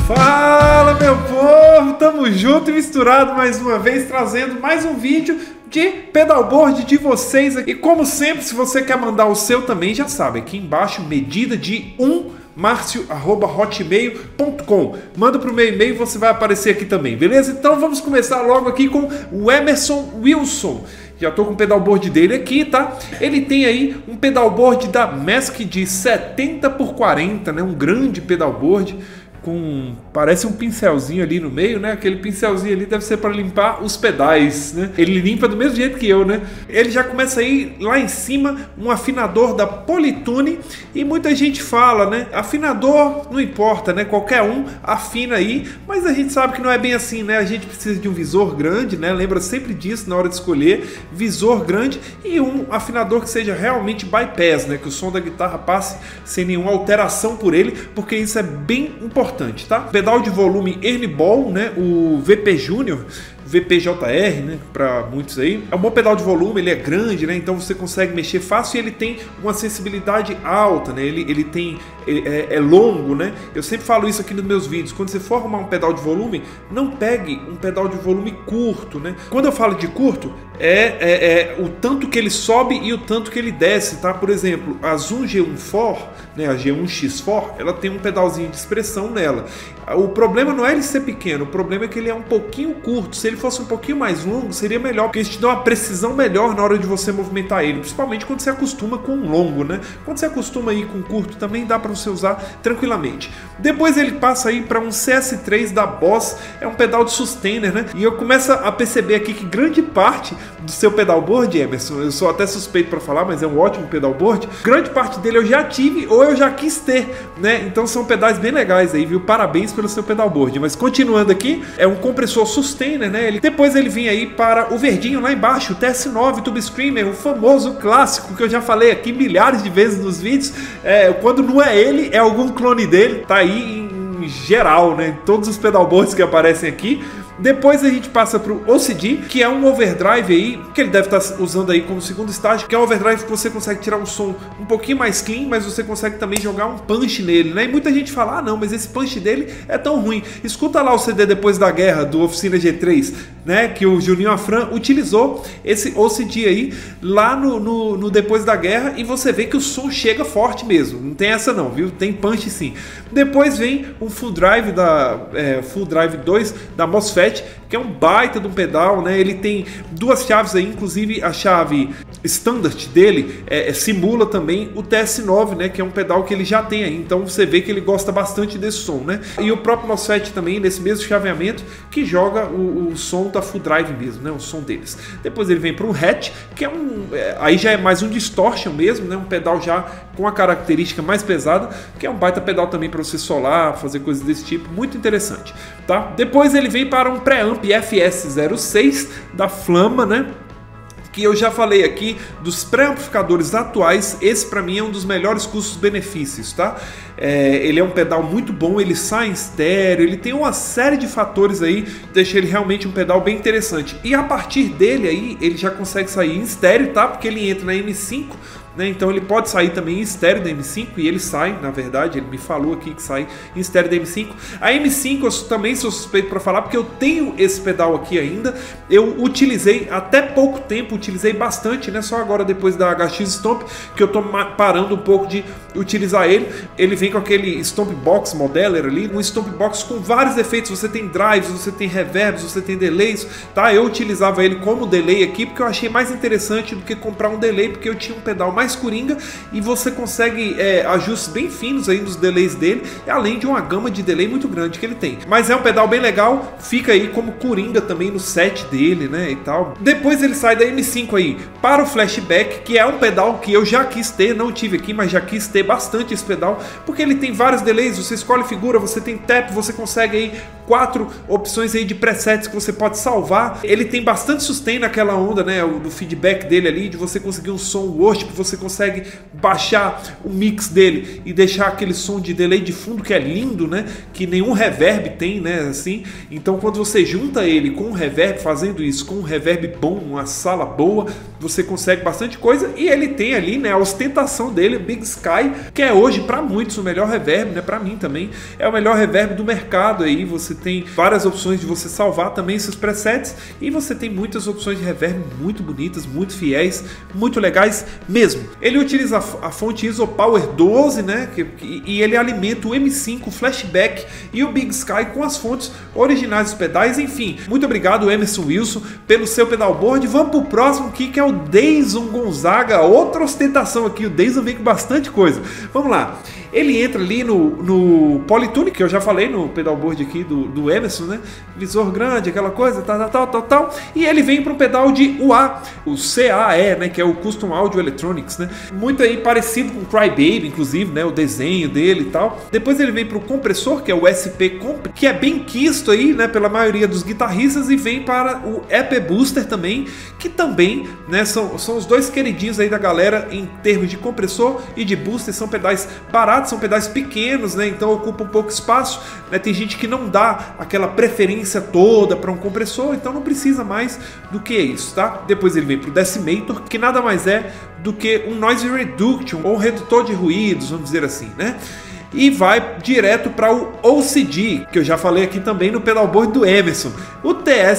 Fala, meu povo, tamo junto e misturado mais uma vez, trazendo mais um vídeo de pedalboard de vocês. E como sempre, se você quer mandar o seu também, já sabe, aqui embaixo, medida de marcio@hotmail.com. Manda pro meu e-mail, você vai aparecer aqui também, beleza? Então vamos começar logo aqui com o Emerson Wilson. Já tô com o pedalboard dele aqui, tá? Ele tem aí um pedalboard da Mask de 70x40, né? Um grande pedalboard com, parece um pincelzinho ali no meio, né? Aquele pincelzinho ali deve ser para limpar os pedais, né? Ele limpa do mesmo jeito que eu, né? Ele já começa aí lá em cima um afinador da Polytune e muita gente fala, né? Afinador não importa, né? Qualquer um afina aí, mas a gente sabe que não é bem assim, né? A gente precisa de um visor grande, né? Lembra sempre disso na hora de escolher, visor grande e um afinador que seja realmente bypass, né? Que o som da guitarra passe sem nenhuma alteração por ele, porque isso é bem importante. Tá? Pedal de volume Ernie Ball, né? O VP Júnior, VPJR, né? Para muitos aí. É um bom pedal de volume, ele é grande, né? Então você consegue mexer fácil e ele tem uma sensibilidade alta, né? Ele tem é longo, né? Eu sempre falo isso aqui nos meus vídeos. Quando você for arrumar um pedal de volume, não pegue um pedal de volume curto, né? Quando eu falo de curto, é o tanto que ele sobe e o tanto que ele desce, tá? Por exemplo, a Zoom G1 né? A G1X4, ela tem um pedalzinho de expressão nela. O problema não é ele ser pequeno, o problema é que ele é um pouquinho curto. Se ele fosse um pouquinho mais longo, seria melhor, porque isso te dá uma precisão melhor na hora de você movimentar ele, principalmente quando você acostuma com um longo, né? Quando você acostuma aí com curto, também dá para você usar tranquilamente. Depois ele passa aí para um CS3 da Boss, é um pedal de sustainer, né? E eu começo a perceber aqui que grande parte do seu pedalboard, Emerson, eu sou até suspeito para falar, mas é um ótimo pedalboard, grande parte dele eu já tive ou eu já quis ter, né? Então são pedais bem legais aí, viu? Parabéns pelo seu pedalboard. Mas continuando aqui, é um compressor sustainer, né? Depois ele vem aí para o verdinho lá embaixo, o TS9 Tube Screamer, o famoso clássico que eu já falei aqui milhares de vezes nos vídeos. Quando não é ele, é algum clone dele, tá aí em geral, né? Todos os pedalboards que aparecem aqui. Depois a gente passa para o OCD, que é um overdrive aí, que ele deve estar usando aí como segundo estágio, que é um overdrive que você consegue tirar um som um pouquinho mais clean, mas você consegue também jogar um punch nele, né? E muita gente fala, ah não, mas esse punch dele é tão ruim. Escuta lá o CD Depois da Guerra, do Oficina G3, né? Que o Juninho Afran utilizou esse OCD aí, lá no Depois da Guerra, e você vê que o som chega forte mesmo, não tem essa não, viu? Tem punch sim. Depois vem um Full Drive Full Drive 2 da MOSFET, que é um baita de um pedal, né? Ele tem duas chaves aí, inclusive a chave standard dele simula também o TS9, né? Que é um pedal que ele já tem aí, então você vê que ele gosta bastante desse som, né? E o próprio MOSFET também, nesse mesmo chaveamento, que joga o som da Full Drive mesmo, né? O som deles. Depois ele vem para um Hatch, que é aí já é mais um distortion mesmo, né? Um pedal já com a característica mais pesada, que é um baita pedal também para você solar, fazer coisas desse tipo, muito interessante, tá? Depois ele vem para um preamp FS06 da Flama, né? Que eu já falei aqui dos pré-amplificadores atuais, esse para mim é um dos melhores custos-benefícios, tá? Ele é um pedal muito bom, ele sai em estéreo, ele tem uma série de fatores aí que deixa ele realmente um pedal bem interessante. E a partir dele aí, ele já consegue sair em estéreo, tá? Porque ele entra na M5, né? Então ele pode sair também em estéreo da M5 e ele sai, na verdade, ele me falou aqui que sai em estéreo da M5. A M5 eu também sou suspeito para falar porque eu tenho esse pedal aqui ainda. Eu utilizei até pouco tempo, utilizei bastante, né? Só agora depois da HX Stomp que eu tô parando um pouco de utilizar ele. Ele vem com aquele Stomp Box Modeler ali, um Stomp Box com vários efeitos. Você tem drives, você tem reverbs, você tem delays, tá? Eu utilizava ele como delay aqui porque eu achei mais interessante do que comprar um delay, porque eu tinha um pedal mais coringa e você consegue ajustes bem finos aí nos delays dele, além de uma gama de delay muito grande que ele tem. Mas é um pedal bem legal, fica aí como coringa também no set dele, né, e tal. Depois ele sai da M5 aí para o Flashback, que é um pedal que eu já quis ter, não tive aqui, mas já quis ter bastante esse pedal, porque ele tem vários delays, você escolhe figura, você tem tap, você consegue aí 4 opções aí de presets que você pode salvar. Ele tem bastante sustain naquela onda, né, do feedback dele ali, de você conseguir um som worship, você consegue baixar o mix dele e deixar aquele som de delay de fundo que é lindo, né, que nenhum reverb tem, né, assim. Então quando você junta ele com um reverb, fazendo isso com um reverb bom, uma sala boa, você consegue bastante coisa. E ele tem ali, né, a ostentação dele, o Big Sky, que é hoje para muitos o melhor reverb, né, para mim também é o melhor reverb do mercado. Aí você tem várias opções de você salvar também seus presets e você tem muitas opções de reverb muito bonitas, muito fiéis, muito legais mesmo. Ele utiliza a fonte Isopower 12, né, e ele alimenta o M5, o Flashback e o Big Sky com as fontes originais dos pedais. Enfim, muito obrigado, Emerson Wilson, pelo seu pedalboard. Vamos pro próximo aqui, que é o Dayson Gonzaga, outra ostentação aqui. O Dayson vem com bastante coisa. Vamos lá. Ele entra ali no Polytune, que eu já falei no pedalboard aqui do Emerson, né? Visor grande, aquela coisa, tal. E ele vem para um pedal de UA, o CAE, né? Que é o Custom Audio Electronics, né? Muito aí parecido com o Crybaby, inclusive, né? O desenho dele e tal. Depois ele vem para o compressor, que é o SP Comp, que é bem quisto aí, né? Pela maioria dos guitarristas, e vem para o EP Booster também, que também, né? São os dois queridinhos aí da galera em termos de compressor e de booster. São pedais baratos, são pedais pequenos, né? Então ocupa um pouco espaço, né? Tem gente que não dá aquela preferência toda para um compressor, então não precisa mais do que isso, tá? Depois ele vem para o Decimator, que nada mais é do que um Noise Reduction, ou um redutor de ruídos, vamos dizer assim, né? E vai direto para o OCD, que eu já falei aqui também no pedalboard do Emerson. O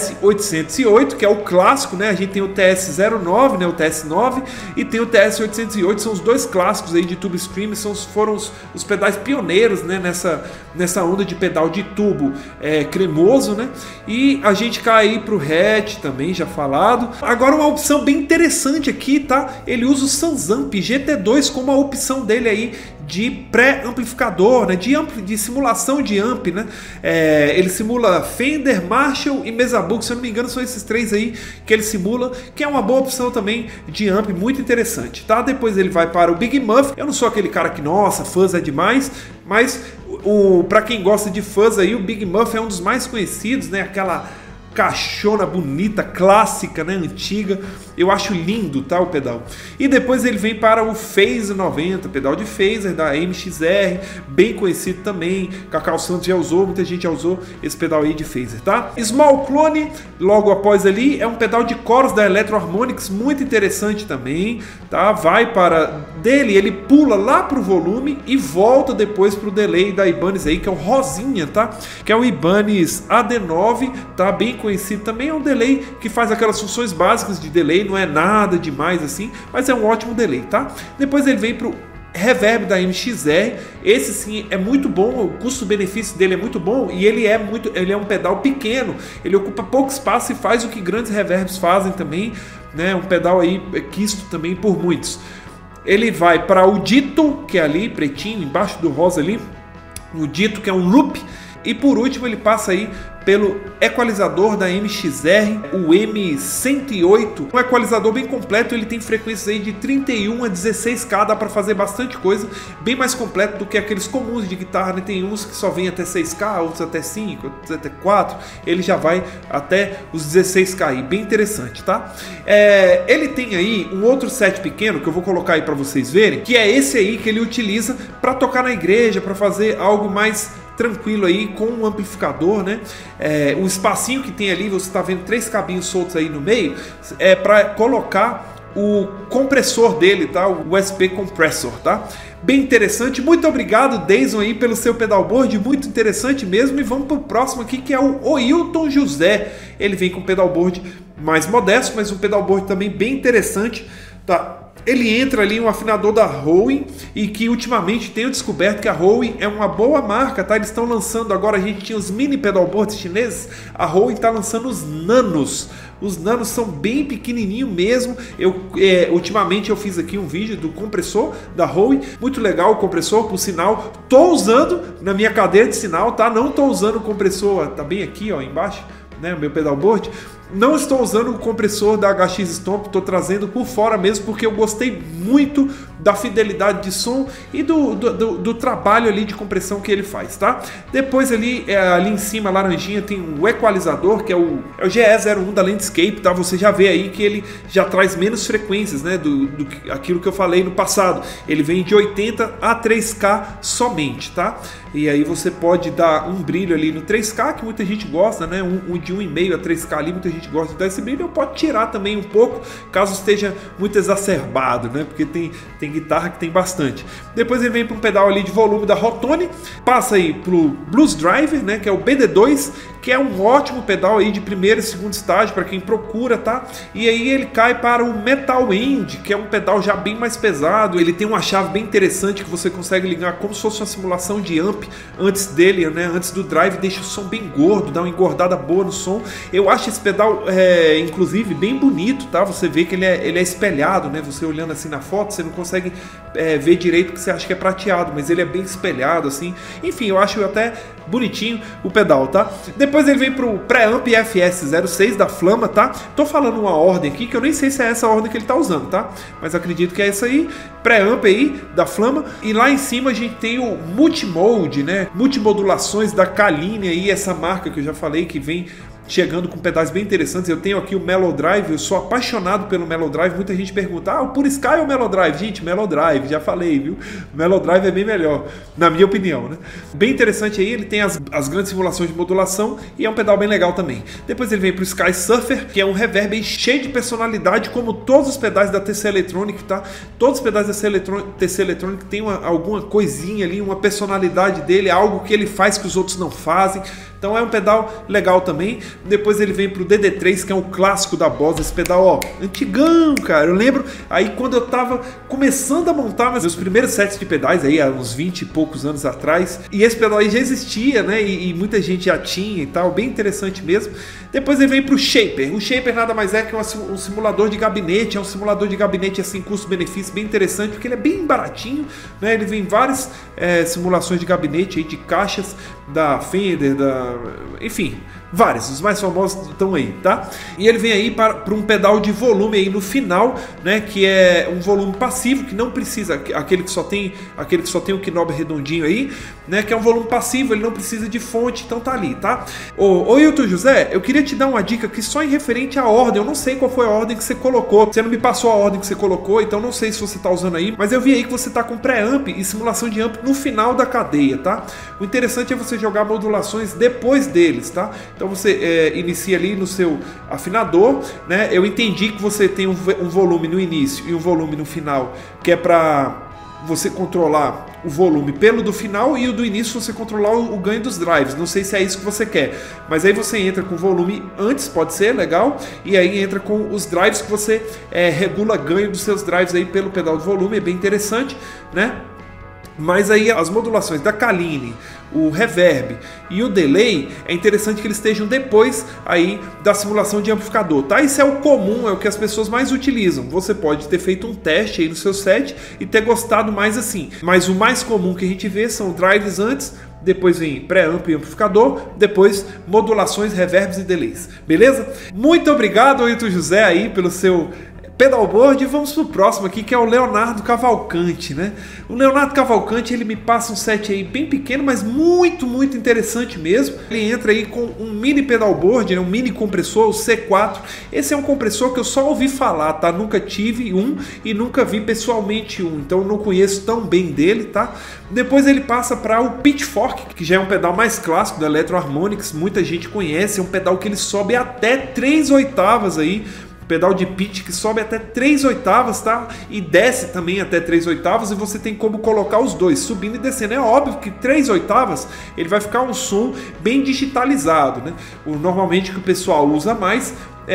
TS-808, que é o clássico, né? A gente tem o TS-09, né? O TS-9, e tem o TS-808, são os dois clássicos aí de tubo scream, foram os pedais pioneiros, né? Nessa onda de pedal de tubo cremoso, né? E a gente cai aí para o hatch também, já falado. Agora uma opção bem interessante aqui, tá? Ele usa o Sansamp GT2 como a opção dele aí de pré-amplificador, né? De simulação de amp, né? Ele simula Fender, Marshall e Mesa Boogie, se eu não me engano são esses três aí que ele simula, que é uma boa opção também de amp, muito interessante, tá? Depois ele vai para o Big Muff. Eu não sou aquele cara que, nossa, fuzz é demais, mas para quem gosta de fuzz aí, o Big Muff é um dos mais conhecidos, né? Aquela caixona bonita, clássica, né, antiga. Eu acho lindo, tá, o pedal. E depois ele vem para o Phase 90, pedal de phaser da MXR, bem conhecido também. Cacau Santos já usou, muita gente já usou esse pedal aí de phaser, tá? Small Clone, logo após ali, é um pedal de coros da Electro Harmonix, muito interessante também, tá? Vai para dele, ele pula lá pro volume e volta depois pro delay da Ibanez aí, que é o rosinha, tá? Que é o Ibanez AD9, tá? Bem conhecido também, é um delay que faz aquelas funções básicas de delay, não é nada demais assim, mas é um ótimo delay, tá? Depois ele vem pro reverb da MXR, esse sim é muito bom, o custo-benefício dele é muito bom e ele é um pedal pequeno, ele ocupa pouco espaço e faz o que grandes reverbs fazem também, né? Um pedal aí quisto também por muitos. Ele vai para o Dito, que é ali pretinho, embaixo do rosa ali, o Dito, que é um loop. E por último ele passa aí pelo equalizador da MXR, o M108, um equalizador bem completo. Ele tem frequências aí de 31 a 16K, dá para fazer bastante coisa, bem mais completo do que aqueles comuns de guitarra, né? Tem uns que só vem até 6K, outros até 5, outros até 4, ele já vai até os 16K aí, bem interessante, tá? Ele tem aí um outro set pequeno que eu vou colocar aí para vocês verem, que é esse aí que ele utiliza para tocar na igreja, para fazer algo mais tranquilo aí com um amplificador, né? O espacinho que tem ali, você está vendo 3 cabinhos soltos aí no meio, é para colocar o compressor dele, tá? O USB Compressor, tá? Bem interessante. Muito obrigado, Dayson, aí pelo seu pedalboard, muito interessante mesmo. E vamos para o próximo aqui, que é o Oilton José. Ele vem com um pedalboard mais modesto, mas um pedalboard também bem interessante, tá? Ele entra ali um afinador da Rowan, e que ultimamente tenho descoberto que a Rowan é uma boa marca, tá? Eles estão lançando agora, a gente tinha os mini pedalboards chineses, a Rowan está lançando os nanos. Os nanos são bem pequenininho mesmo. Ultimamente eu fiz aqui um vídeo do compressor da Rowan, muito legal o compressor, por sinal. Tô usando na minha cadeira de sinal, tá? Não tô usando o compressor, tá bem aqui, ó, embaixo, né, o meu pedalboard. Não estou usando o compressor da HX Stomp, estou trazendo por fora mesmo, porque eu gostei muito da fidelidade de som e do trabalho ali de compressão que ele faz, tá? Depois ali em cima, laranjinha, tem o equalizador, que é o GE01 da Landscape, tá? Você já vê aí que ele já traz menos frequências, né, aquilo que eu falei no passado. Ele vem de 80 a 3K somente, tá? E aí você pode dar um brilho ali no 3K, que muita gente gosta, né? De 1,5 a 3K ali, muita gente gosta de dar esse brilho. Pode tirar também um pouco, caso esteja muito exacerbado, né? Porque tem guitarra que tem bastante. Depois ele vem para um pedal ali de volume da Rotone, passa aí pro Blues Driver, né? Que é o BD2, que é um ótimo pedal aí de primeiro e segundo estágio para quem procura, tá? E aí ele cai para o Metal End, que é um pedal já bem mais pesado. Ele tem uma chave bem interessante que você consegue ligar como se fosse uma simulação de amp antes dele, né? Antes do drive, deixa o som bem gordo, dá uma engordada boa no som. Eu acho esse pedal, inclusive, bem bonito, tá? Você vê que ele é espelhado, né? Você olhando assim na foto, você não consegue ver direito porque você acha que é prateado, mas ele é bem espelhado, assim. Enfim, eu acho até bonitinho o pedal, tá? Depois ele vem pro Preamp FS06 da Flama, tá? Tô falando uma ordem aqui que eu nem sei se é essa ordem que ele tá usando, tá? Mas acredito que é essa aí, Preamp aí da Flama. E lá em cima a gente tem o Multimode, né? Multimodulações da Kaline aí, essa marca que eu já falei que vem chegando com pedais bem interessantes. Eu tenho aqui o Mellow Drive, eu sou apaixonado pelo Mellow Drive. Muita gente pergunta, o Pure Sky ou o Mellow Drive? Gente, Mellow Drive, já falei, viu? O Mellow Drive é bem melhor, na minha opinião, né? Bem interessante aí, ele tem as grandes simulações de modulação e é um pedal bem legal também. Depois ele vem pro Sky Surfer, que é um reverb aí cheio de personalidade, como todos os pedais da TC Electronic, tá? Todos os pedais da TC Electronic tem alguma coisinha ali, uma personalidade dele, algo que ele faz que os outros não fazem. Então é um pedal legal também. Depois ele vem pro DD3, que é um clássico da Boss. Esse pedal, ó, antigão, cara. Eu lembro aí quando eu tava começando a montar meus primeiros sets de pedais aí, há uns 20 e poucos anos atrás. E esse pedal aí já existia, né? E muita gente já tinha e tal. Bem interessante mesmo. Depois ele vem pro Shaper. O Shaper nada mais é que um simulador de gabinete. É um simulador de gabinete assim, custo-benefício bem interessante, porque ele é bem baratinho, né? Ele vem várias simulações de gabinete aí, de caixas da Fender, enfim, vários, os mais famosos estão aí, tá? E ele vem aí para um pedal de volume aí no final, né? Que é um volume passivo, que não precisa, aquele que só tem o knob redondinho aí, né? Que é um volume passivo, ele não precisa de fonte, então tá ali, tá? Ô Hilton José, eu queria te dar uma dica aqui só em referente à ordem. Eu não sei qual foi a ordem que você colocou, você não me passou a ordem que você colocou, então não sei se você tá usando aí, mas eu vi aí que você tá com pré-amp e simulação de amp no final da cadeia, tá? O interessante é você jogar modulações depois deles, tá? Então você inicia ali no seu afinador, né? Eu entendi que você tem um volume no início e um volume no final, que é para você controlar o volume pelo do final e o do início você controlar o ganho dos drives. Não sei se é isso que você quer, mas aí você entra com o volume antes, pode ser legal, e aí entra com os drives que você regula ganho dos seus drives aí pelo pedal de volume, é bem interessante, né? Mas aí as modulações da Kaline, o reverb e o delay, é interessante que eles estejam depois aí da simulação de amplificador, tá? Isso é o comum, é o que as pessoas mais utilizam. Você pode ter feito um teste aí no seu set e ter gostado mais assim. Mas o mais comum que a gente vê são drives antes, depois vem pré-amp e amplificador, depois modulações, reverbs e delays. Beleza? Muito obrigado, Hilton José, aí pelo seu pedalboard. E vamos pro próximo aqui, que é o Leonardo Cavalcante, né? O Leonardo Cavalcante, ele me passa um set aí bem pequeno, mas muito, muito interessante mesmo. Ele entra aí com um mini pedalboard, né? Um mini compressor, o C4. Esse é um compressor que eu só ouvi falar, tá? Nunca tive um e nunca vi pessoalmente um, então eu não conheço tão bem dele, tá? Depois ele passa para o Pitchfork, que já é um pedal mais clássico da Electro Harmonix, muita gente conhece, é um pedal que ele sobe até 3 oitavas aí, pedal de pitch que sobe até 3 oitavas, tá? E desce também até 3 oitavas, e você tem como colocar os dois, subindo e descendo. É óbvio que 3 oitavas ele vai ficar um som bem digitalizado, né? Normalmente o que o pessoal usa mais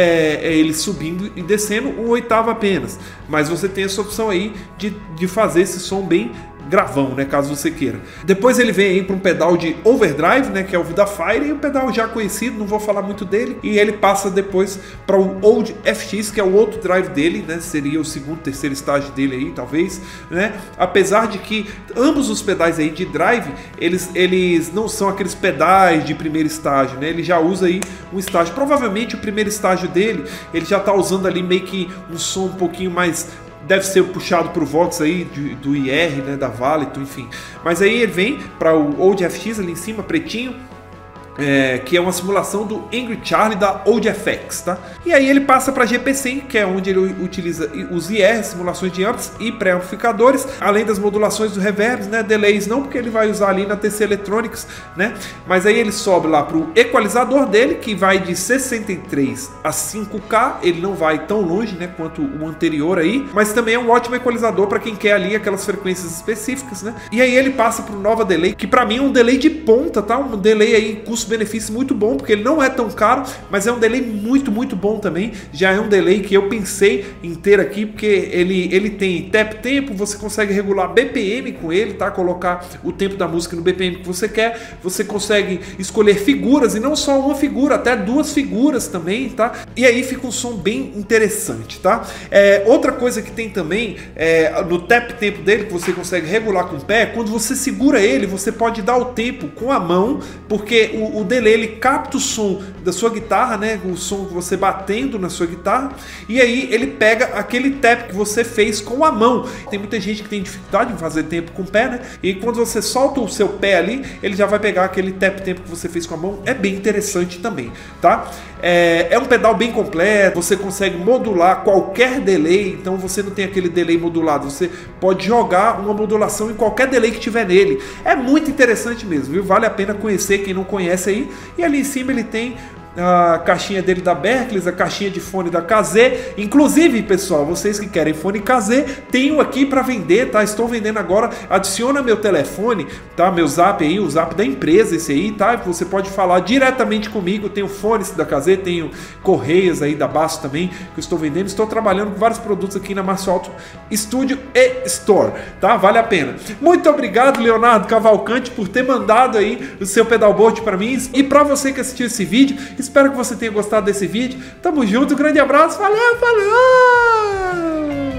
é ele subindo e descendo 1 oitava apenas, mas você tem essa opção aí de fazer esse som bem gravão, né, caso você queira. Depois ele vem aí para um pedal de overdrive, né, que é o da Fire, e um pedal já conhecido, não vou falar muito dele, e ele passa depois para o Old FX, que é o outro drive dele, né, seria o segundo, terceiro estágio dele aí, talvez, né, apesar de que ambos os pedais aí de drive, eles não são aqueles pedais de primeiro estágio, né, ele já usa aí um estágio, provavelmente o primeiro estágio dele, ele já tá usando ali meio que um som um pouquinho mais deve ser puxado pro Vox aí do IR, né, da Valiton, enfim. Mas aí ele vem para o Old FX ali em cima, pretinho, que é uma simulação do Angry Charlie da Old FX, tá? E aí ele passa para GP100, que é onde ele utiliza os IR, simulações de amps e pré-amplificadores, além das modulações do reverbs, né? Delays não, porque ele vai usar ali na TC Electronics, né? Mas aí ele sobe lá pro equalizador dele, que vai de 63 a 5K, ele não vai tão longe, né, quanto o anterior aí, mas também é um ótimo equalizador para quem quer ali aquelas frequências específicas, né? E aí ele passa pro Nova Delay, que para mim é um delay de ponta, tá? Um delay aí custo-benefício muito bom, porque ele não é tão caro, mas é um delay muito bom também. Já é um delay que eu pensei em ter aqui, porque ele tem tap tempo, você consegue regular BPM com ele, tá? Colocar o tempo da música no BPM que você quer, você consegue escolher figuras, e não só uma figura, até duas figuras também, tá? E aí fica um som bem interessante, tá? Outra coisa que tem também, no tap tempo dele, que você consegue regular com o pé, quando você segura ele, você pode dar o tempo com a mão, porque o delay ele capta o som da sua guitarra, né? O som que você batendo na sua guitarra, e aí ele pega aquele tap que você fez com a mão. Tem muita gente que tem dificuldade em fazer tempo com o pé, né? E quando você solta o seu pé ali, ele já vai pegar aquele tap tempo que você fez com a mão. É bem interessante também, tá? É um pedal bem completo, você consegue modular qualquer delay, então você não tem aquele delay modulado, você pode jogar uma modulação em qualquer delay que tiver nele. É muito interessante mesmo, viu? Vale a pena conhecer quem não conhece aí. E ali em cima ele tem a caixinha dele da Berklee, a caixinha de fone da KZ. Inclusive, pessoal, vocês que querem fone KZ, tenho aqui para vender, tá? Estou vendendo agora. Adiciona meu telefone, tá? Meu zap aí, o zap da empresa, esse aí, tá? Você pode falar diretamente comigo. Tenho fones da KZ, tenho correias aí da Basso também, que eu estou vendendo. Estou trabalhando com vários produtos aqui na Márcio Alto Studio e Store, tá? Vale a pena. Muito obrigado, Leonardo Cavalcante, por ter mandado aí o seu pedalboard para mim. E para você que assistiu esse vídeo, espero que você tenha gostado desse vídeo. Tamo junto, grande abraço, valeu, falou!